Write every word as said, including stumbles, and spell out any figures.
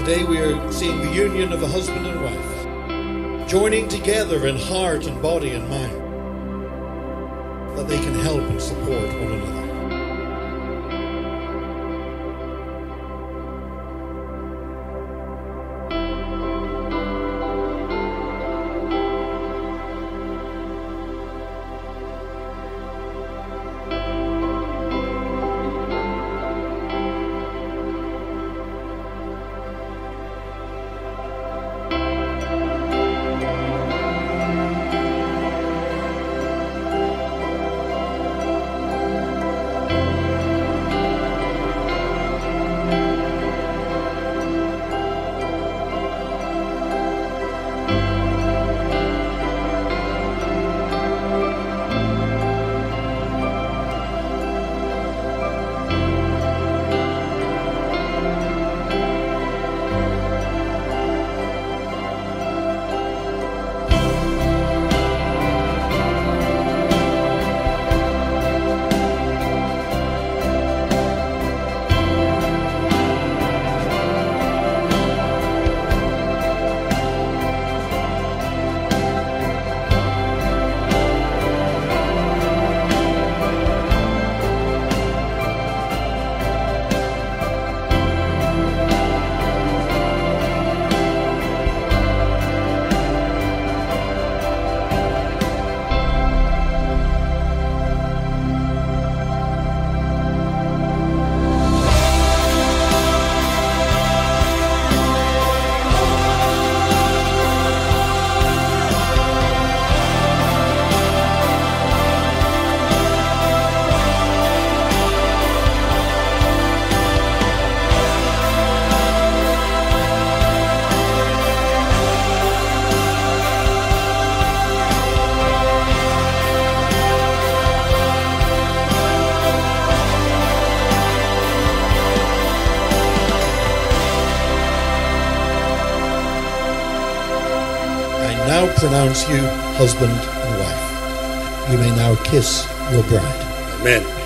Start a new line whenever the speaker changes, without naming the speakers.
Today we are seeing the union of a husband and wife, joining together in heart and body and mind, that they can help and support one another. I now pronounce you husband and wife. You may now kiss your bride.
Amen.